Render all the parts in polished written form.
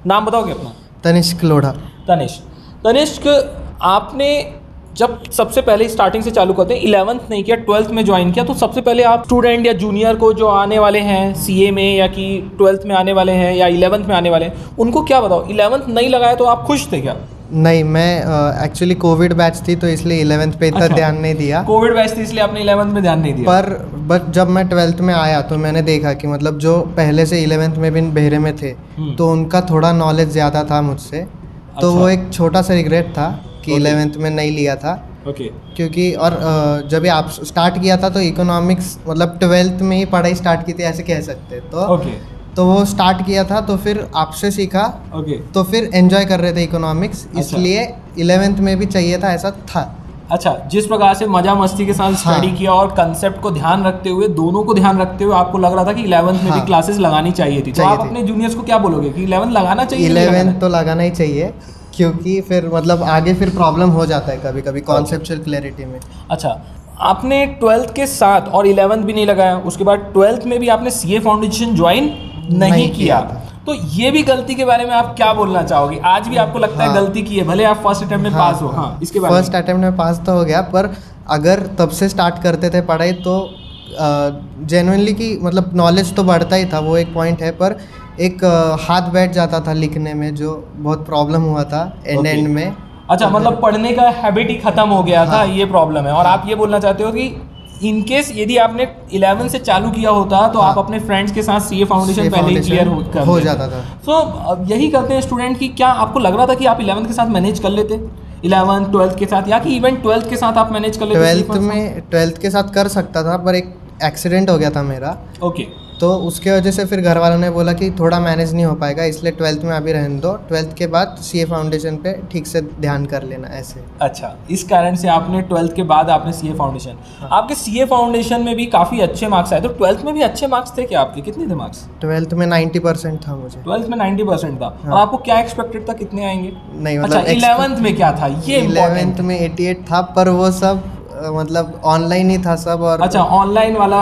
नाम बताओगे अपना? तनिष्क लोढ़ा। तनिष्क, आपने जब सबसे पहले स्टार्टिंग से चालू करते हैं, 11th नहीं किया, 12th में ज्वाइन किया, तो सबसे पहले आप स्टूडेंट या जूनियर को जो आने वाले हैं सीए में या कि 12th में आने वाले हैं या 11th में आने वाले हैं, उनको क्या बताओ? 11th नहीं लगाया तो आप खुश थे क्या? नहीं, मैं एक्चुअली कोविड बैच थी तो इसलिए 11th पे इतना ध्यान नहीं दिया। कोविड बैच थी इसलिए आपने 11th में ध्यान नहीं दिया। पर जब मैं 12th में आया तो मैंने देखा कि मतलब जो पहले से 11th में भी बेहरे में थे तो उनका थोड़ा नॉलेज ज़्यादा था मुझसे। तो वो एक छोटा सा रिग्रेट था कि 11th में नहीं लिया था। क्योंकि और जब आप स्टार्ट किया था तो इकोनॉमिक्स मतलब 12th में ही पढ़ाई स्टार्ट की थी ऐसे कह सकते। तो वो स्टार्ट किया था तो फिर आपसे सीखा। तो फिर एंजॉय कर रहे थे इकोनॉमिक्स, इसलिए 11th में भी चाहिए था, ऐसा था। अच्छा, जिस प्रकार से मजा मस्ती के साथ स्टडी किया और कंसेप्ट को ध्यान रखते हुए, दोनों को ध्यान रखते हुए आपको लग रहा था कि 11th में भी क्लासेस लगानी चाहिए थी। तो आप अपने जूनियर्स को क्या बोलोगे कि 11th लगाना चाहिए? 11th तो लगाना ही चाहिए, क्योंकि फिर मतलब आगे फिर प्रॉब्लम हो जाता है कभी कभी कॉन्सेप्चुअल क्लैरिटी में। अच्छा, आपने 12th के साथ और 11th भी नहीं लगाया, उसके बाद 12th में भी आपने सीए फाउंडेशन ज्वाइन नहीं किया, तो ये भी गलती के बारे में आप क्या बोलना चाहोगे? आज भी आपको लगता है गलती की है, भले आप फर्स्ट अटेम्प्ट में पास हो? इसके बारे में। फर्स्ट अटेम्प्ट में पास तो हो गया, पर अगर तब से स्टार्ट करते थे पढ़ाई तो जेन्युइनली कि मतलब नॉलेज तो बढ़ता ही था, वो एक पॉइंट है, पर एक हाथ बैठ जाता था लिखने में, जो बहुत प्रॉब्लम हुआ था एंड में। अच्छा, मतलब पढ़ने का हैबिट ही खत्म हो गया था, ये प्रॉब्लम है। और आप ये बोलना चाहते हो कि इन केस यदि आपने 11 से चालू किया होता तो आप अपने फ्रेंड्स के साथ सीए फाउंडेशन पहले ही क्लियर हो जाता था। तो यही करते हैं स्टूडेंट की, क्या आपको लग रहा था कि आप 11th के साथ मैनेज कर लेते? 11th 12th के साथ, या कि इवन 12th के साथ आप मैनेज कर लेते? 12th के साथ कर सकता था, पर एक एक्सीडेंट हो गया था मेरा। तो उसके वजह से फिर घर वालों ने बोला कि थोड़ा मैनेज नहीं हो पाएगा, इसलिए 12th में अभी रहने दो, 12th के बाद सीए फाउंडेशन पे ठीक से ध्यान कर लेना ऐसे। अच्छा, इस कारण से आपने 12th के बाद आपने सीए फाउंडेशन। आपके सीए फाउंडेशन में भी काफ़ी अच्छे मार्क्स आए, तो 12th में भी अच्छे मार्क्स थे क्या आपके? कितने थे मार्क्स? 12th में 90% था मुझे। 12th में 90% था। और आपको क्या एक्सपेक्टेड था, कितने आएंगे? नहीं मतलब 11th में क्या था ये? 11th में 88 था, पर वो सब मतलब ऑनलाइन ही था सब। और अच्छा, ऑनलाइन वाला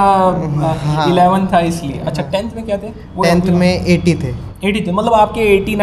11 था इसलिए। अच्छा, 10th में क्या थे? 10th में 80 थे। मतलब आपके 80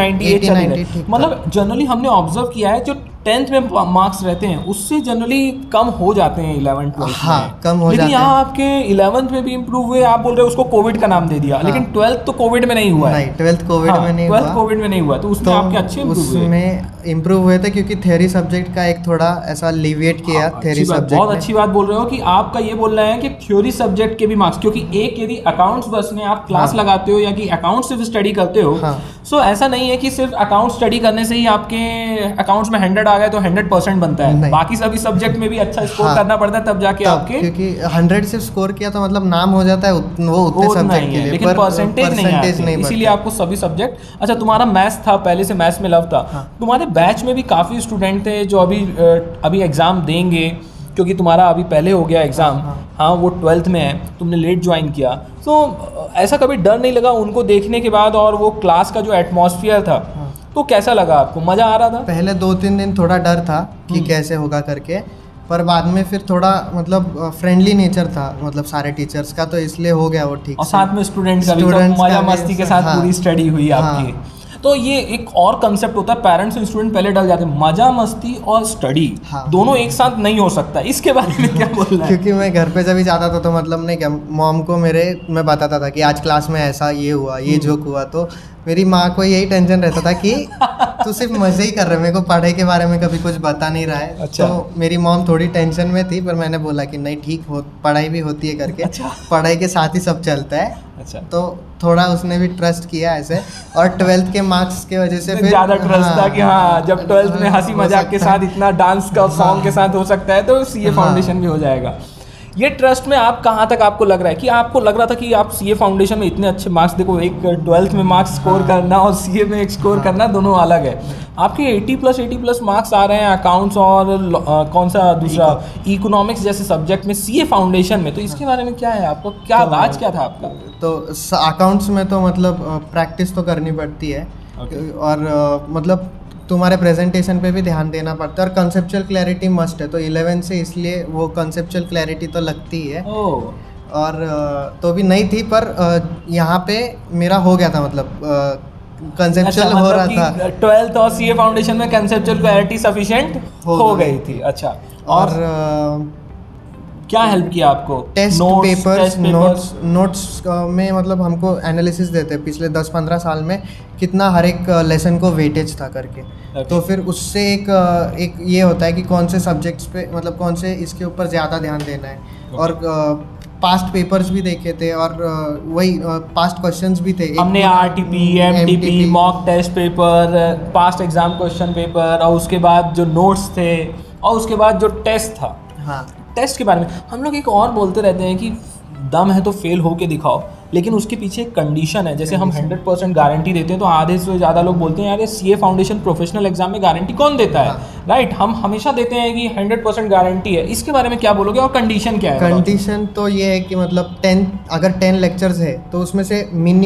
90 मतलब जनरली हमने ऑब्जर्व किया है जो 10th में मार्क्स रहते हैं उससे जनरली कम हो जाते हैं 11 12 में। कम हो जाते हैं। लेकिन यहाँ आपके 11th में भी इम्प्रूव हुए। आप बोल रहे हो उसको कोविड का नाम दे दिया, लेकिन 12th तो कोविड में नहीं हुआ है। 12th कोविड में नहीं हुआ। 12th कोविड में नहीं हुआ, तो उसमें आपके अच्छे इम्प्रूव हुए थे, क्योंकि थ्योरी सब्जेक्ट का एक थोड़ा ऐसा लिविएट किया थ्योरी सब्जेक्ट। बहुत अच्छी बात बोल रहे हो कि आपका ये बोलना है कि थ्योरी सब्जेक्ट के भी मार्क्स, क्योंकि एक यदि अकाउंट्स बस में आप क्लास लगाते हो या कि अकाउंट सिर्फ स्टडी करते हो, सो ऐसा नहीं है कि सिर्फ अकाउंट स्टडी करने से ही आपके अकाउंट्स में 100 आ गए तो 100% बनता है। बाकी सभी सब्जेक्ट में भी अच्छा स्कोर करना पड़ता है, तब जाके आपके, क्योंकि 100 से स्कोर किया तो मतलब नाम हो जाता है वो उतने सब्जेक्ट के लिए, लेकिन परसेंटेज नहीं, इसीलिए आपको सभी सब्जेक्ट। अच्छा, तुम्हारा मैथ्स था, पहले से मैथ्स में लव था। तुम्हारे बैच में भी काफ़ी स्टूडेंट थे जो अभी एग्ज़ाम देंगे, क्योंकि तुम्हारा अभी पहले हो गया एग्ज़ाम। हाँ, वो 12th में है, तुमने लेट ज्वाइन किया, तो ऐसा कभी डर नहीं लगा उनको देखने के बाद? और वो क्लास का जो एटमॉस्फेयर था तो कैसा लगा आपको? मज़ा आ रहा था? पहले 2-3 दिन थोड़ा डर था कि कैसे होगा करके, पर बाद में फिर थोड़ा मतलब फ्रेंडली नेचर था मतलब सारे टीचर्स का, तो इसलिए हो गया वो ठीक। और साथ में स्टूडेंट का भी मज़ा मस्ती के साथ पूरी स्टडी हुई आपकी। तो ये एक और कंसेप्ट होता है, पेरेंट्स और स्टूडेंट पहले डर जाते हैं, मजा मस्ती और स्टडी दोनों एक साथ नहीं हो सकता। इसके बारे में क्या बोलना है? क्योंकि मैं घर पे जब भी जाता था तो मतलब नहीं क्या, मॉम को मैं बताता था कि आज क्लास में ऐसा ये हुआ, ये जोक हुआ, तो मेरी माँ को यही टेंशन रहता था कि तू सिर्फ मजे ही कर रहे, मेरे को पढ़ाई के बारे में कभी कुछ बता नहीं रहा है। अच्छा। तो मेरी मॉम थोड़ी टेंशन में थी, पर मैंने बोला कि नहीं ठीक हो, पढ़ाई भी होती है करके। अच्छा। पढ़ाई के साथ ही सब चलता है। अच्छा। तो थोड़ा उसने भी ट्रस्ट किया ऐसे, और 12th के मार्क्स के वजह से फिर ज़्यादा ट्रस्ट था कि हाँ जब 12th में हंसी मजाक के साथ इतना डांस का सॉन्ग के साथ हो सकता है तो सीए फाउंडेशन भी हो जाएगा। ये ट्रस्ट में आप कहाँ तक आपको लग रहा है कि आपको लग रहा था कि आप सीए फाउंडेशन में इतने अच्छे मार्क्स, देखो एक 12th में मार्क्स स्कोर करना और सीए में एक स्कोर करना दोनों अलग है। आपके 80+ मार्क्स आ रहे हैं अकाउंट्स और कौन सा दूसरा इकोनॉमिक्स जैसे सब्जेक्ट में सीए फाउंडेशन में, तो इसके बारे में क्या है आपको, क्या राज क्या था आपका? तो अकाउंट्स में तो मतलब प्रैक्टिस तो करनी पड़ती है, और मतलब तुम्हारे प्रेजेंटेशन पे भी ध्यान देना पड़ता है, और कंसेप्चुअल क्लैरिटी मस्ट है। तो 11 से इसलिए वो कंसेप्चुअल क्लैरिटी तो लगती है। और तो भी नहीं थी, पर यहाँ पे मेरा हो गया था मतलब कंसेप्चुअल हो रहा था। 12th और सीए फाउंडेशन में कंसेप्चुअल क्लैरिटी सफिशिएंट हो गई थी। अच्छा, और क्या हेल्प किया आपको? टेस्ट पेपर्स, नोट्स में मतलब हमको एनालिसिस देते हैं पिछले 10-15 साल में कितना हर एक लेसन को वेटेज था करके। तो फिर उससे एक ये होता है कि कौन से सब्जेक्ट्स पे मतलब कौन से इसके ऊपर ज़्यादा ध्यान देना है। और पास्ट पेपर्स भी देखे थे और वही पास्ट क्वेश्चंस भी थे। हमने RTP, MTP, mock test paper, past exam question paper, और उसके बाद जो नोट्स थे, और उसके बाद जो टेस्ट था। हाँ, टेस्ट के बारे में हम लोग एक और बोलते रहते हैं कि दम है तो फेल होके दिखाओ, लेकिन उसके पीछे एक कंडीशन है। जैसे हम 100% गारंटी देते हैं तो आधे से ज़्यादा लोग बोलते हैं यार ये सीए फाउंडेशन प्रोफेशनल एग्जाम में गारंटी कौन देता है? राइट, हम हमेशा देते हैं कि 100% गारंटी है। इसके बारे में क्या बोलोगे, और कंडीशन क्या है? कंडीशन तो ये है कि मतलब 10 लेक्चर्स है तो उसमें से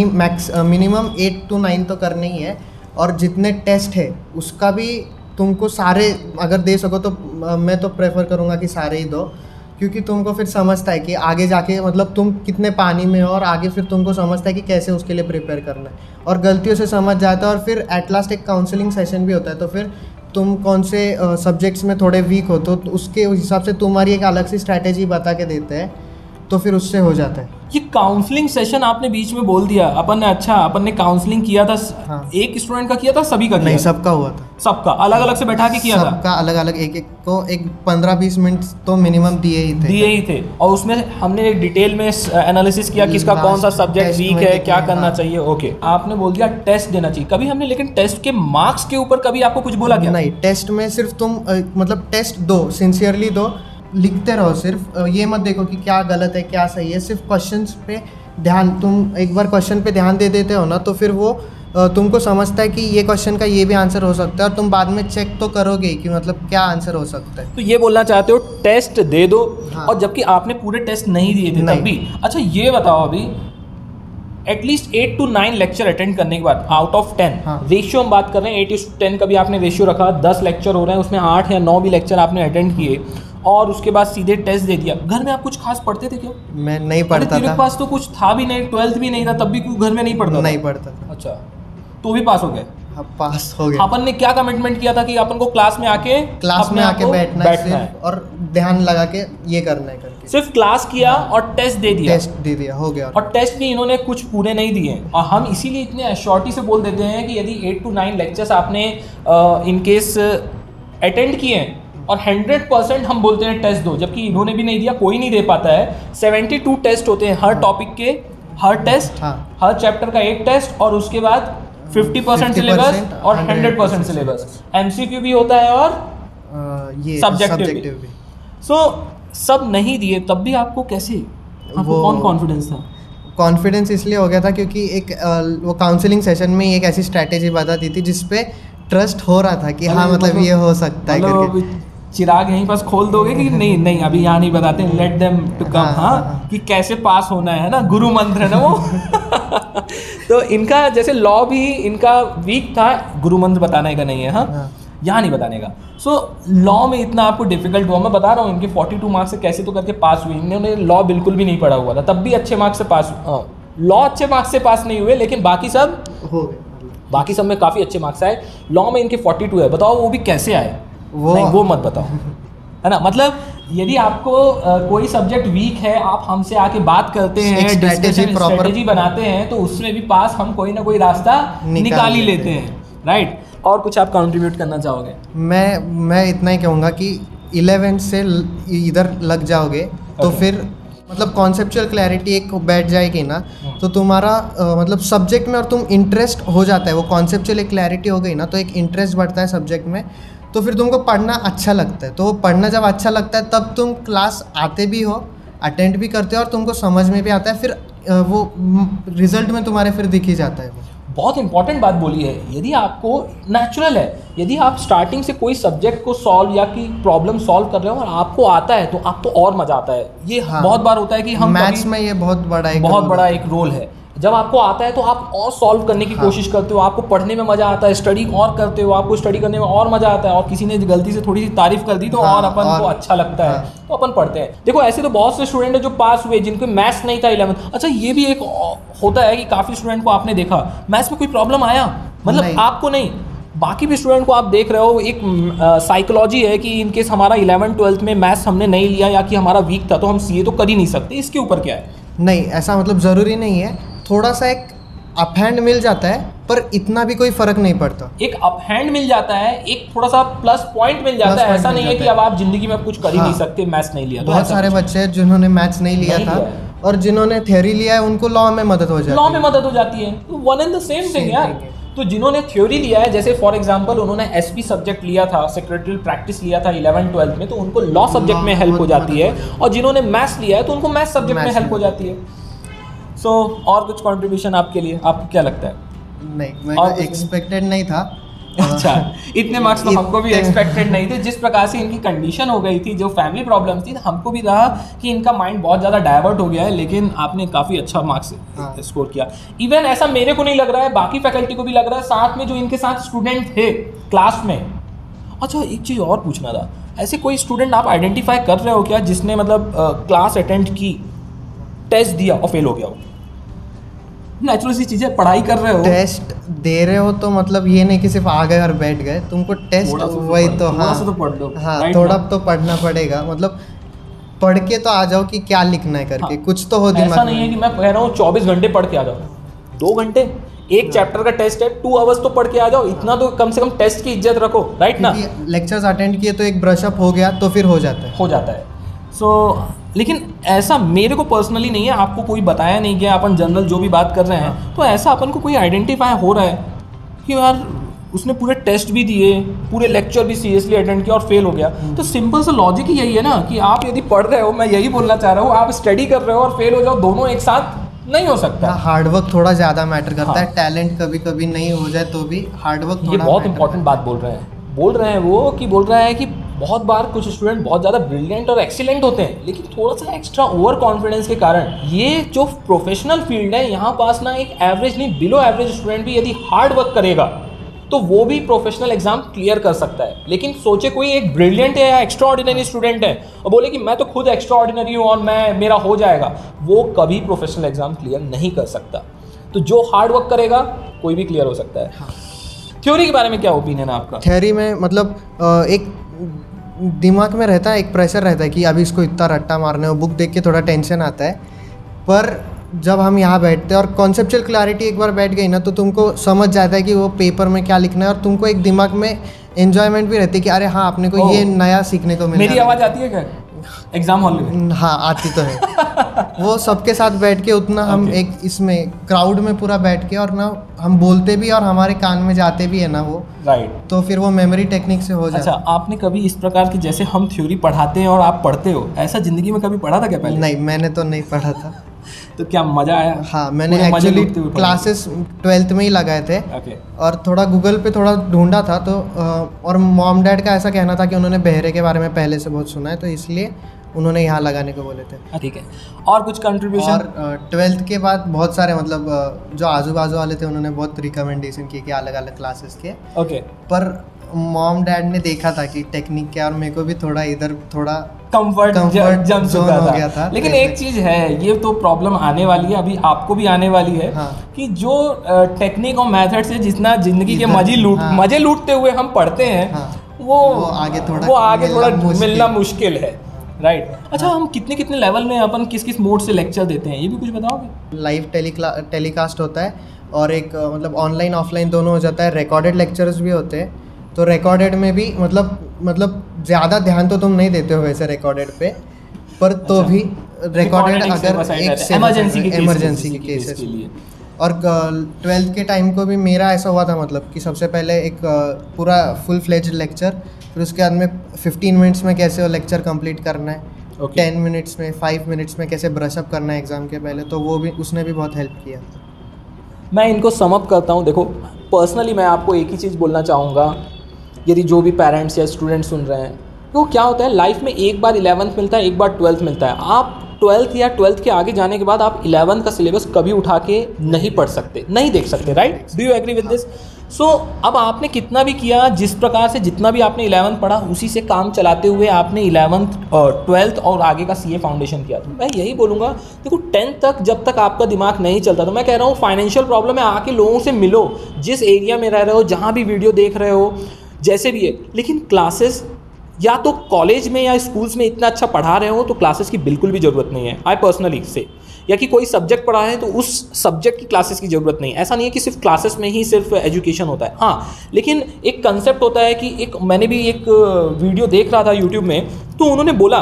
मिनिमम 8 to 9 तो करने ही है। और जितने टेस्ट है उसका भी तुमको सारे अगर दे सको तो मैं तो प्रेफर करूँगा कि सारे ही दो, क्योंकि तुमको फिर समझता है कि आगे जाके मतलब तुम कितने पानी में हो, और आगे फिर तुमको समझता है कि कैसे उसके लिए प्रिपेयर करना है, और गलतियों से समझ जाता है। और फिर एट लास्ट एक काउंसलिंग सेशन भी होता है, तो फिर तुम कौन से सब्जेक्ट्स में थोड़े वीक हो तो उसके हिसाब से तुम्हारी एक अलग सी स्ट्रैटेजी बता के देते हैं, तो फिर उससे हो जाता है। ये काउंसलिंग सेशन आपने बीच में बोल दिया, अपन ने काउंसलिंग किया था। हाँ। एक स्टूडेंट का किया था, सभी का किया? नहीं, सबका हुआ था। सबका अलग अलग से बैठा के किया था? सबका अलग अलग, एक को एक 15-20 मिनट तो मिनिमम दिए ही थे। और उसमें हमने डिटेल में एनालिसिस किया किसका कौन सा सब्जेक्ट वीक है, क्या करना चाहिए। ओके, आपने बोल दिया टेस्ट देना चाहिए। कभी हमने लेकिन टेस्ट के मार्क्स के ऊपर कभी आपको कुछ बोला क्या? नहीं, टेस्ट में सिर्फ तुम मतलब टेस्ट दो, सिंसियरली दो, लिखते रहो। सिर्फ ये मत देखो कि क्या गलत है क्या सही है, सिर्फ क्वेश्चंस पे ध्यान। तुम एक बार क्वेश्चन पे ध्यान दे देते हो ना, तो फिर वो तुमको समझता है कि ये क्वेश्चन का ये भी आंसर हो सकता है, और तुम बाद में चेक तो करोगे कि मतलब क्या आंसर हो सकता है। तो ये बोलना चाहते हो टेस्ट दे दो। हाँ। और जबकि आपने पूरे टेस्ट नहीं दिए थे तब भी। अच्छा, ये बताओ अभी एटलीस्ट 8 to 9 लेक्चर अटेंड करने के बाद आउट ऑफ 10, हाँ। रेशियो हम बात कर रहे हैं 8:10 का भी आपने रेशियो रखा, 10 लेक्चर हो रहे हैं, उसमें 8 या 9 भी लेक्चर आपने अटेंड किए, और उसके बाद सीधे टेस्ट दे दिया। घर में आप कुछ खास पढ़ते थे क्या? मैं नहीं पढ़ता था। तेरे पास तो कुछ था भी नहीं, 12th भी नहीं था, तब भी घर में नहीं पढ़ता? नहीं पढ़ता था। अच्छा, तो भी पास हो गए? हाँ, पास हो गए। अपन ने क्या कमिटमेंट किया था कि अपन को क्लास में आके बैठना है और ध्यान लगा के ये करना है करके। सिर्फ क्लास किया और टेस्ट दे दिया, हो गया। और टेस्ट भी इन्होंने कुछ पूरे नहीं दिए। और हम इसीलिए इतने एश्योरिटी से बोल देते हैं कि यदि 8 to 9 लेक्चर्स आपने इन केस अटेंड किए हैं, और 100% हम बोलते हैं टेस्ट दो, जबकि इन्होंने भी नहीं दिया, कोई नहीं दे पाता है। 72 टेस्ट होते हैं हर टॉपिक के, हर टेस्ट, हर चैप्टर का एक टेस्ट, और उसके बाद 50% सिलेबस और 100% सिलेबस। एमसीक्यू भी होता है और ये सब्जेक्टिव भी। सो सब नहीं दिए, तब भी आपको कैसे, आपको कौन कॉन्फिडेंस था? कॉन्फिडेंस इसलिए हो गया था क्योंकि एक वो काउंसलिंग सेशन में एक ऐसी स्ट्रैटेजी बताती थी जिसपे ट्रस्ट हो रहा था कि हाँ मतलब ये हो सकता है करके। चिराग यहीं पास खोल दोगे कि नहीं अभी यहाँ नहीं बताते, लेट देम टू कम। हाँ, कि कैसे पास होना है ना, गुरु मंत्र है ना वो। तो इनका जैसे लॉ भी इनका वीक था, गुरु मंत्र बताने का नहीं है। हाँ, यहाँ नहीं बताने का। सो लॉ में इतना आपको डिफिकल्ट हुआ, मैं बता रहा हूँ इनके 42 मार्क्स से कैसे तो करके पास हुए। इन्होंने लॉ बिल्कुल भी नहीं पढ़ा हुआ था, तब भी अच्छे मार्क्स से पास, लॉ अच्छे मार्क्स से पास नहीं हुए, लेकिन बाकी सब हो गए। बाकी सब में काफ़ी अच्छे मार्क्स आए। लॉ में इनके 42 है, बताओ वो भी कैसे आए? वो मत बताओ, है ना। मतलब यदि आपको कोई सब्जेक्ट वीक है, आप हमसे आके बात करते हैं, स्ट्रेटेजी बनाते हैं, तो उसमें भी पास हम कोई ना कोई रास्ता निकाल ही लेते हैं, राइट। और कुछ आप कंट्रीब्यूट करना चाहोगे? मैं इतना ही कहूँगा कि 11 से इधर लग जाओगे तो फिर मतलब कॉन्सेप्चुअल क्लैरिटी एक बैठ जाएगी ना, तो तुम्हारा मतलब सब्जेक्ट में और तुम इंटरेस्ट हो जाता है। वो कॉन्सेप्चुअल एक क्लैरिटी हो गई ना, तो एक इंटरेस्ट बढ़ता है सब्जेक्ट में, तो फिर तुमको पढ़ना अच्छा लगता है। तो वो पढ़ना जब अच्छा लगता है तब तुम क्लास आते भी हो, अटेंड भी करते हो, और तुमको समझ में भी आता है। फिर वो रिजल्ट में तुम्हारे फिर दिख ही जाता है। बहुत इंपॉर्टेंट बात बोली है। यदि आपको नेचुरल है, यदि आप स्टार्टिंग से कोई सब्जेक्ट को सॉल्व या कि प्रॉब्लम सॉल्व कर रहे हो और आपको आता है, तो आपको और मज़ा आता है। ये बहुत बार होता है कि हम मैथ्स में ये बहुत बड़ा एक रोल है। जब आपको आता है तो आप और सॉल्व करने की कोशिश करते हो, आपको पढ़ने में मज़ा आता है, स्टडी और करते हो, आपको स्टडी करने में और मज़ा आता है, और किसी ने गलती से थोड़ी सी तारीफ कर दी तो और अपन को अच्छा लगता है, तो अपन पढ़ते हैं। देखो ऐसे तो बहुत से स्टूडेंट है जो पास हुए जिनको मैथ्स नहीं था 11th। अच्छा ये भी एक होता है कि काफ़ी स्टूडेंट को आपने देखा मैथ्स में कोई प्रॉब्लम आया, मतलब आपको नहीं, बाकी भी स्टूडेंट को आप देख रहे हो। एक साइकोलॉजी है कि इनकेस हमारा 11th 12th में मैथ्स हमने नहीं लिया या कि हमारा वीक था तो हम सीए तो कर ही नहीं सकते, इसके ऊपर क्या है? नहीं, ऐसा मतलब ज़रूरी नहीं है, थोड़ा सा एक अप हैंड मिल जाता है पर इतना भी कोई फ़र्क नहीं पड़ता। एक अप हैंड मिल जाता है, एक थोड़ा सा प्लस पॉइंट मिल जाता है, ऐसा नहीं है कि अब आप जिंदगी में कुछ कर ही नहीं सकते मैथ्स नहीं लिया। बहुत सारे बच्चे हैं जिन्होंने मैथ्स नहीं लिया था और जिन्होंने थ्योरी लिया है उनको लॉ में मदद हो जाती है। लॉ में मदद हो जाती है, तो one and the same thing यार। तो जिन्होंने थ्योरी लिया है, जैसे फॉर एग्जांपल उन्होंने एसपी सब्जेक्ट लिया था, सेक्रेटरियल प्रैक्टिस लिया था 11th 12th में, तो उनको लॉ सब्जेक्ट में हेल्प हो जाती है, और जिन्होंने मैथ्स लिया है तो उनको मैथ्स सब्जेक्ट में हेल्प हो जाती है। सो और कुछ कंट्रीब्यूशन आपके लिए, आपको क्या लगता है? नहीं, मैं एक्सपेक्टेड नहीं था। अच्छा, इतने मार्क्स तो हमको भी एक्सपेक्टेड नहीं थे। जिस प्रकार से इनकी कंडीशन हो गई थी, जो फैमिली प्रॉब्लम्स थी, हमको भी रहा कि इनका माइंड बहुत ज़्यादा डाइवर्ट हो गया है, लेकिन आपने काफ़ी अच्छा मार्क्स स्कोर किया। इवन ऐसा मेरे को नहीं लग रहा है, बाकी फैकल्टी को भी लग रहा है, साथ में जो इनके साथ स्टूडेंट थे क्लास में। अच्छा एक चीज़ और पूछना था, ऐसे कोई स्टूडेंट आप आइडेंटिफाई कर रहे हो क्या जिसने मतलब क्लास अटेंड की, टेस्ट दिया और फेल हो गया हो? नेचुरल सी चीज़ें, पढ़ाई कर रहे हो, टेस्ट दे रहे हो तो मतलब ये नहीं कि सिर्फ आ गए और बैठ गए, तुमको टेस्ट वही तो थोड़ा तो पढ़ना पड़ेगा, मतलब पढ़ के तो आ जाओ कि क्या लिखना है करके, कुछ तो हो दिमाग में। ऐसा नहीं है कि मैं कह रहा हूँ 24 घंटे पढ़ के आ जाओ, 2 घंटे, एक चैप्टर का टेस्ट है, 2 आवर्स तो पढ़ के आ जाओ, इतना तो कम से कम टेस्ट की इज्जत रखो, राइट ना? लेक्चर्स अटेंड किए तो एक ब्रशअप हो गया तो फिर हो जाता है। सो लेकिन ऐसा मेरे को पर्सनली नहीं है, आपको कोई बताया नहीं गया, अपन जनरल जो भी बात कर रहे हैं, तो ऐसा अपन को कोई आइडेंटिफाई हो रहा है कि यार उसने पूरे टेस्ट भी दिए, पूरे लेक्चर भी सीरियसली अटेंड किया और फेल हो गया। तो सिंपल सा लॉजिक ही यही है ना कि आप यदि पढ़ रहे हो, मैं यही बोलना चाह रहा हूँ, आप स्टडी कर रहे हो और फेल हो जाओ, दोनों एक साथ नहीं हो सकता। हार्डवर्क थोड़ा ज़्यादा मैटर करता है, टैलेंट कभी कभी नहीं हो जाए तो भी हार्डवर्क। ये बहुत इंपॉर्टेंट बात बोल रहे हैं वो, कि बोल रहा है कि बहुत बार कुछ स्टूडेंट बहुत ज़्यादा ब्रिलियंट और एक्सीलेंट होते हैं, लेकिन थोड़ा सा एक्स्ट्रा ओवर कॉन्फिडेंस के कारण, ये जो प्रोफेशनल फील्ड है यहाँ पास ना, एक एवरेज नहीं बिलो एवरेज स्टूडेंट भी यदि हार्ड वर्क करेगा तो वो भी प्रोफेशनल एग्जाम क्लियर कर सकता है। लेकिन सोचे कोई एक ब्रिलियंट है या एक्स्ट्रा ऑर्डिनरी स्टूडेंट है और बोले कि मैं तो खुद एक्स्ट्रा ऑर्डिनरी हूँ और मेरा हो जाएगा, वो कभी प्रोफेशनल एग्जाम क्लियर नहीं कर सकता। तो जो हार्ड वर्क करेगा कोई भी क्लियर हो सकता है। थ्योरी के बारे में क्या ओपिनियन है आपका? थ्योरी में मतलब एक दिमाग में रहता है, एक प्रेशर रहता है कि अभी इसको इतना रट्टा मारने हो, बुक देख के थोड़ा टेंशन आता है, पर जब हम यहाँ बैठते हैं और कॉन्सेप्चुअल क्लैरिटी एक बार बैठ गई ना तो तुमको समझ जाता है कि वो पेपर में क्या लिखना है, और तुमको एक दिमाग में एंजॉयमेंट भी रहती है कि अरे हाँ अपने को ये नया सीखने को मिला। मेरी आवाज़ आती है क्या एग्जाम हॉल में? हाँ आती तो है। वो सबके साथ बैठ के उतना हम एक इसमें क्राउड में पूरा बैठ के और ना हम बोलते भी और हमारे कान में जाते भी है ना वो, राइट, तो फिर वो मेमोरी टेक्निक से हो जाता है। अच्छा, आपने कभी इस प्रकार की, जैसे हम थ्योरी पढ़ाते हैं और आप पढ़ते हो, ऐसा जिंदगी में कभी पढ़ा था क्या पहले? नहीं, मैंने तो नहीं पढ़ा था। तो क्या मज़ा आया? हाँ, मैंने एक्चुअली क्लासेस 12th में ही लगाए थे। और थोड़ा गूगल पे थोड़ा ढूंढा था तो और मॉम डैड का ऐसा कहना था कि उन्होंने बहरे के बारे में पहले से बहुत सुना है, तो इसलिए उन्होंने यहाँ लगाने को बोले थे। ठीक है, और कुछ कंट्रीब्यूशन? और 12th के बाद बहुत सारे मतलब जो आजू बाजू वाले थे उन्होंने बहुत रिकमेंडेशन किए कि अलग अलग क्लासेस के। ओके, पर मॉम डैड ने देखा था कि टेक्निक क्या, और मेरे को भी थोड़ा इधर थोड़ा कंफर्ट जम चुका हो गया था। लेकिन एक चीज़ है, ये तो प्रॉब्लम आने वाली है, अभी आपको भी आने वाली है। हाँ। कि जो टेक्निक और मेथड से जितना जिंदगी के मजे लूटते हुए हम पढ़ते हैं, हाँ। वो आगे थोड़ा मिलना मुश्किल है, राइट? अच्छा, हम कितने लेवल में अपन किस मोड से लेक्चर देते हैं, ये भी कुछ बताओगे? लाइव टेलीकास्ट होता है और एक मतलब ऑनलाइन ऑफलाइन दोनों हो जाता है। रिकॉर्डेड लेक्चर्स भी होते हैं, तो रिकॉर्डेड में भी मतलब ज़्यादा ध्यान तो तुम नहीं देते हो वैसे रिकॉर्डेड पे, पर तो भी रिकॉर्डेड अगर एक इमरजेंसी के केसेस के लिए। और 12th के टाइम को भी मेरा ऐसा हुआ था, मतलब कि सबसे पहले एक पूरा फुल फ्लेज्ड लेक्चर, फिर उसके बाद में 15 मिनट्स में कैसे वो लेक्चर कंप्लीट करना है, 10 मिनट्स में, 5 मिनट्स में कैसे ब्रशअप करना है एग्ज़ाम के पहले, तो वो भी उसने भी बहुत हेल्प किया। मैं इनको समअप करता हूँ। देखो, पर्सनली मैं आपको एक ही चीज़ बोलना चाहूँगा, यदि जो भी पेरेंट्स या स्टूडेंट्स सुन रहे हैं, तो क्या होता है लाइफ में, एक बार 11th मिलता है, एक बार 12th मिलता है। आप ट्वेल्थ या ट्वेल्थ के आगे जाने के बाद आप 11th का सिलेबस कभी उठा के नहीं पढ़ सकते, नहीं देख सकते, right? Do you agree with this? So अब आपने कितना भी किया, जिस प्रकार से जितना भी आपने 11th पढ़ा उसी से काम चलाते हुए आपने 11th और 12th और आगे का CA फाउंडेशन किया। तो मैं यही बोलूँगा, देखो 10th तक जब तक आपका दिमाग नहीं चलता, तो मैं कह रहा हूँ फाइनेंशियल प्रॉब्लम है, आके लोगों से मिलो, जिस एरिया में रह रहे हो, जहाँ भी वीडियो देख रहे हो, जैसे भी है। लेकिन क्लासेस या तो कॉलेज में या स्कूल्स में इतना अच्छा पढ़ा रहे हो तो क्लासेस की बिल्कुल भी ज़रूरत नहीं है, आई पर्सनली से। या कि कोई सब्जेक्ट पढ़ा है तो उस सब्जेक्ट की क्लासेस की ज़रूरत नहीं है। ऐसा नहीं है कि सिर्फ क्लासेस में ही सिर्फ एजुकेशन होता है, हाँ, लेकिन एक कंसेप्ट होता है कि मैंने भी एक वीडियो देख रहा था यूट्यूब में, तो उन्होंने बोला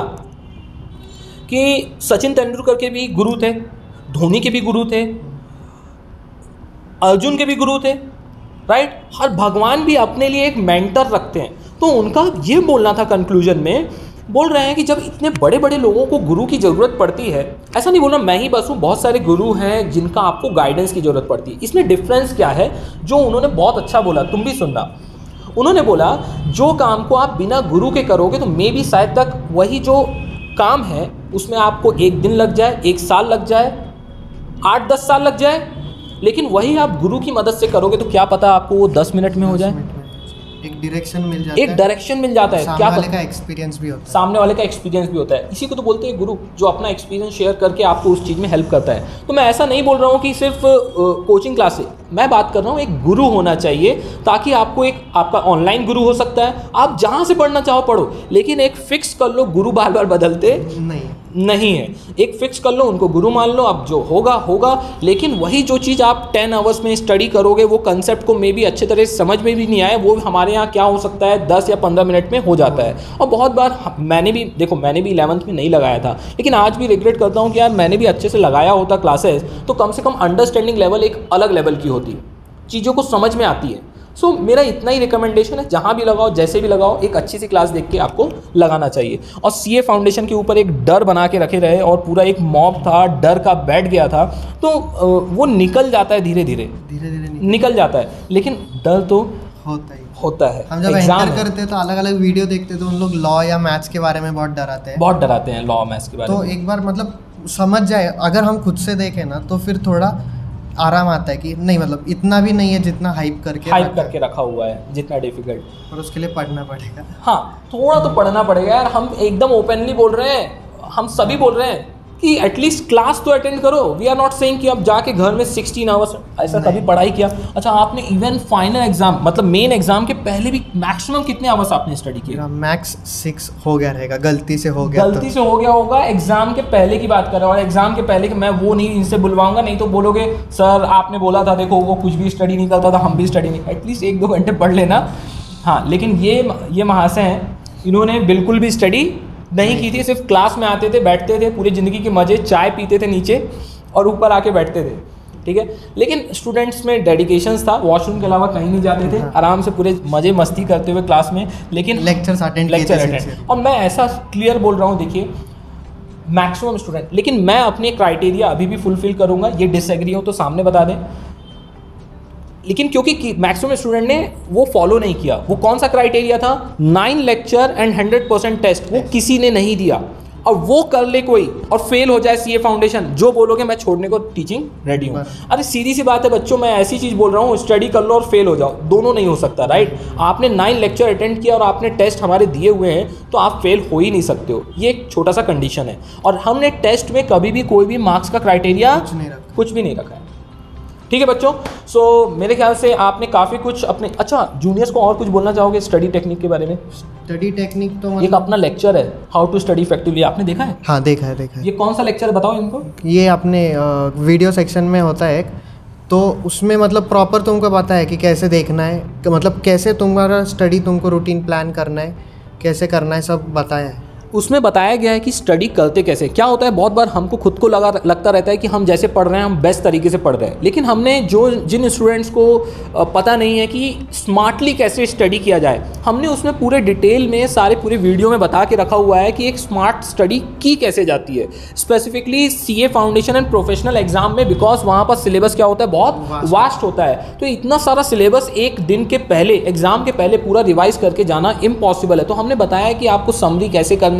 कि सचिन तेंदुलकर के भी गुरु थे, धोनी के भी गुरु थे, अर्जुन के भी गुरु थे, राइट? हर भगवान भी अपने लिए एक मेंटर रखते हैं। तो उनका ये बोलना था कंक्लूजन में, बोल रहे हैं कि जब इतने बड़े बड़े लोगों को गुरु की ज़रूरत पड़ती है, ऐसा नहीं बोल रहा मैं ही बस हूँ, बहुत सारे गुरु हैं जिनका आपको गाइडेंस की ज़रूरत पड़ती है। इसमें डिफरेंस क्या है, जो उन्होंने बहुत अच्छा बोला, तुम भी सुनना। उन्होंने बोला जो काम को आप बिना गुरु के करोगे तो मे भी शायद तक वही जो काम है उसमें आपको 1 दिन लग जाए, 1 साल लग जाए, 8-10 साल लग जाए, लेकिन वही आप गुरु की मदद से करोगे तो क्या पता आपको वो 10 मिनट में हो जाए। एक डायरेक्शन मिल जाता है, एक डायरेक्शन मिल जाता है, क्या वाले का एक्सपीरियंस भी होता है, सामने वाले का एक्सपीरियंस भी होता है। इसी को तो बोलते हैं गुरु, जो अपना एक्सपीरियंस शेयर करके आपको उस चीज़ में हेल्प करता है। तो मैं ऐसा नहीं बोल रहा हूँ कि सिर्फ कोचिंग क्लास से, मैं बात कर रहा हूँ एक गुरु होना चाहिए, ताकि आपको एक आपका ऑनलाइन गुरु हो सकता है, आप जहाँ से पढ़ना चाहो पढ़ो, लेकिन एक फिक्स कर लो, गुरु बार बार बदलते नहीं है, एक फिक्स कर लो, उनको गुरु मान लो, अब जो होगा होगा। लेकिन वही जो चीज़ आप 10 आवर्स में स्टडी करोगे, वो कंसेप्ट को मे बी अच्छे तरह से समझ में भी नहीं आए, वो हमारे यहाँ क्या हो सकता है 10 या 15 मिनट में हो जाता है। और बहुत बार मैंने भी 11th में नहीं लगाया था, लेकिन आज भी रिग्रेट करता हूँ कि यार मैंने भी अच्छे से लगाया होता क्लासेस, तो कम से कम अंडरस्टैंडिंग लेवल एक अलग लेवल की होती, चीज़ों को समझ में आती है। सो मेरा इतना ही रिकमेंडेशन है, जहाँ भी लगाओ, जैसे भी लगाओ, एक अच्छी सी क्लास देख के आपको लगाना चाहिए। और CA फाउंडेशन के ऊपर एक डर बना के रखे रहे, और पूरा एक मॉब था, डर का बैठ गया था, तो वो निकल जाता है, धीरे धीरे निकल जाता है, लेकिन डर तो होता है। हम जब एंटर करते हैं तो अलग अलग वीडियो देखते हैं, तो उन लोग लॉ या मैथ्स के बारे में बहुत डराते हैं, लॉ मैथ्स के बारे में। तो एक बार मतलब समझ जाए, अगर हम खुद से देखें ना, तो फिर थोड़ा आराम आता है कि नहीं, मतलब इतना भी नहीं है जितना हाइप करके रखा हुआ है, जितना डिफिकल्ट, और उसके लिए पढ़ना पड़ेगा। हाँ, थोड़ा तो पढ़ना पड़ेगा यार। हम एकदम ओपनली बोल रहे हैं, हम सभी बोल रहे हैं कि एटलीस्ट क्लास तो अटेंड करो। वी आर नॉट सेइंग कि आप जाके घर में 16 आवर्स ऐसा कभी पढ़ाई किया। अच्छा, आपने इवन फाइनल एग्जाम, मतलब मेन एग्जाम के पहले भी मैक्सिमम कितने आवर्स आपने स्टडी किया? मैक्स 6 हो गया रहेगा, गलती से हो गया होगा। एग्जाम के पहले की बात कर रहा हूँ, और एग्जाम के पहले मैं वो नहीं इनसे बुलवाऊंगा, नहीं तो बोलोगे सर आपने बोला था, देखो वो कुछ भी स्टडी नहीं करता था, हम भी स्टडी नहीं। एटलीस्ट 1-2 घंटे पढ़ लेना। हाँ, लेकिन ये महाशय हैं, इन्होंने बिल्कुल भी स्टडी नहीं की थी, सिर्फ क्लास में आते थे, बैठते थे, पूरी ज़िंदगी के मज़े, चाय पीते थे नीचे और ऊपर आके बैठते थे, ठीक है। लेकिन स्टूडेंट्स में डेडिकेशंस था, वॉशरूम के अलावा कहीं नहीं जाते थे, आराम से पूरे मज़े मस्ती करते हुए क्लास में, लेकिन लेक्चर अटेंड। और मैं ऐसा क्लियर बोल रहा हूँ, देखिए मैक्सिमम स्टूडेंट, लेकिन मैं अपने क्राइटेरिया अभी भी फुलफिल करूँगा, ये डिसएग्री हो तो सामने बता दें, लेकिन क्योंकि मैक्सिमम स्टूडेंट ने वो फॉलो नहीं किया। वो कौन सा क्राइटेरिया था? 9 लेक्चर एंड 100% टेस्ट, वो किसी ने नहीं दिया। और वो कर ले कोई और फेल हो जाए CA फाउंडेशन, जो बोलोगे मैं छोड़ने को टीचिंग रेडी हूँ। अरे सीधी सी बात है बच्चों, मैं ऐसी चीज़ बोल रहा हूँ, स्टडी कर लो और फेल हो जाओ, दोनों नहीं हो सकता, राइट? आपने 9 लेक्चर अटेंड किया और आपने टेस्ट हमारे दिए हुए हैं, तो आप फेल हो ही नहीं सकते हो। ये एक छोटा सा कंडीशन है। और हमने टेस्ट में कभी भी कोई भी मार्क्स का क्राइटेरिया कुछ भी नहीं रखा है, ठीक है बच्चों। सो मेरे ख्याल से आपने काफ़ी कुछ अपने, अच्छा जूनियर्स को और कुछ बोलना चाहोगे स्टडी टेक्निक के बारे में? स्टडी टेक्निक तो मतलब एक अपना लेक्चर है, हाउ टू स्टडी इफेक्टिवली, आपने देखा है? हाँ, देखा है। ये कौन सा लेक्चर है बताओ इनको? ये अपने वीडियो सेक्शन में होता है एक, तो उसमें मतलब प्रॉपर तुमको पता है कि कैसे देखना है, मतलब कैसे तुम्हारा स्टडी, तुमको रूटीन प्लान करना है, कैसे करना है, सब बताया है। उसमें बताया गया है कि स्टडी करते कैसे। क्या होता है, बहुत बार हमको खुद को लगता रहता है कि हम जैसे पढ़ रहे हैं हम बेस्ट तरीके से पढ़ रहे हैं, लेकिन हमने जिन स्टूडेंट्स को पता नहीं है कि स्मार्टली कैसे स्टडी किया जाए, हमने उसमें पूरे डिटेल में पूरे वीडियो में बता के रखा हुआ है कि एक स्मार्ट स्टडी की कैसे जाती है, specifically CA foundation and professional exam में, बिकॉज वहाँ पर सिलेबस क्या होता है, बहुत वास्ट होता है। तो इतना सारा सिलेबस एक दिन के पहले, एग्जाम के पहले पूरा रिवाइज करके जाना इम्पॉसिबल है। तो हमने बताया कि आपको समरी कैसे करने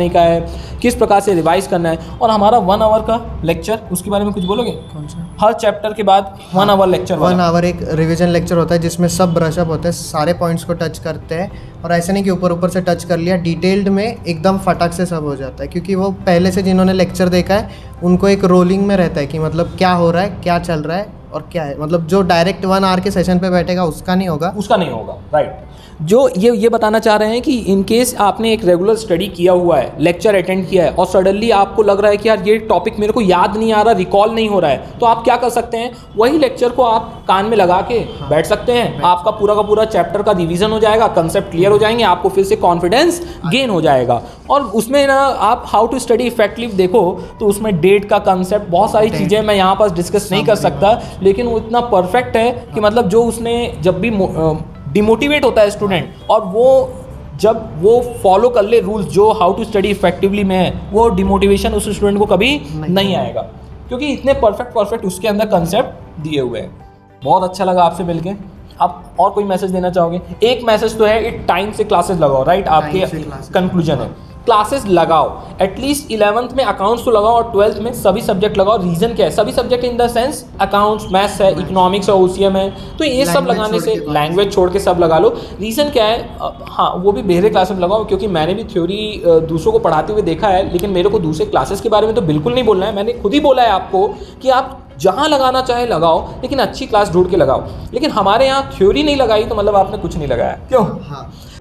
करने का है, किस प्रकार से रिवाइज करना है। और हमारा 1 आवर का लेक्चर, उसके बारे में कुछ बोलोगे? कौन सा? हर चैप्टर के बाद 1 आवर लेक्चर। 1 आवर एक रिवीजन लेक्चर होता है जिसमें सब ब्रशअप होते हैं, सारे पॉइंट्स को टच करते हैं, और ऐसे नहीं कि ऊपर ऊपर से टच कर लिया, डिटेल्ड में एकदम फटाक से सब हो जाता है, क्योंकि वो पहले से जिन्होंने लेक्चर देखा है उनको एक रोलिंग में रहता है कि मतलब क्या हो रहा है, क्या चल रहा है और क्या है। मतलब जो डायरेक्ट 1 आवर के सेशन पे बैठेगा उसका नहीं होगा, राइट। जो ये बताना चाह रहे हैं कि इन केस आपने एक रेगुलर स्टडी किया हुआ है, लेक्चर अटेंड किया है, और सडनली आपको लग रहा है कि यार ये टॉपिक मेरे को याद नहीं आ रहा, रिकॉल नहीं हो रहा है, तो आप क्या कर सकते हैं, वही लेक्चर को आप कान में लगा के बैठ सकते हैं। आपका पूरा का पूरा चैप्टर का रिवीजन हो जाएगा, कंसेप्ट क्लियर हो जाएंगे, आपको फिर से कॉन्फिडेंस गेन हो जाएगा। और उसमें ना आप हाउ टू स्टडी इफेक्टिवली देखो तो उसमें डेट का कंसेप्ट, बहुत सारी चीज़ें मैं यहाँ पर डिस्कस नहीं कर सकता, लेकिन वो इतना परफेक्ट है कि मतलब जो उसने जब भी डिमोटिवेट होता है स्टूडेंट, और वो जब वो फॉलो कर ले रूल्स जो हाउ टू स्टडी इफेक्टिवली में है, वो डिमोटिवेशन उस स्टूडेंट को कभी नहीं आएगा, क्योंकि इतने परफेक्ट उसके अंदर कंसेप्ट दिए हुए हैं। बहुत अच्छा लगा आपसे मिलके। आप और कोई मैसेज देना चाहोगे? एक मैसेज तो है, टाइम से क्लासेस लगाओ, राइट? आपके कंक्लूजन है क्लासेस लगाओ, एटलीस्ट 11th में अकाउंट्स तो लगाओ और 12th में सभी सब्जेक्ट लगाओ। रीजन क्या है? सभी subject in the sense accounts, maths है, इकोनॉमिक्स है, ओसीएम है, तो ये सब लगाने से, लैंग्वेज छोड़ के सब लगा लो। रीज़न क्या है? हाँ, वो भी बेहरे क्लास में लगाओ, क्योंकि मैंने भी थ्योरी दूसरों को पढ़ाते हुए देखा है, लेकिन मेरे को दूसरे क्लासेस के बारे में तो बिल्कुल नहीं बोलना है। मैंने खुद ही बोला है आपको कि आप जहाँ लगाना चाहे लगाओ, लेकिन अच्छी क्लास ढूंढ के लगाओ। लेकिन हमारे यहाँ थ्योरी नहीं लगाई तो मतलब आपने कुछ नहीं लगाया, क्यों? हाँ।